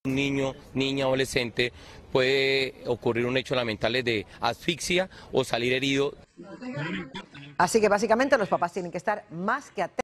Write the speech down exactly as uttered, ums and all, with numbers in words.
Un niño, niña, adolescente puede ocurrir un hecho lamentable de asfixia o salir herido. Así que básicamente los papás tienen que estar más que atentos.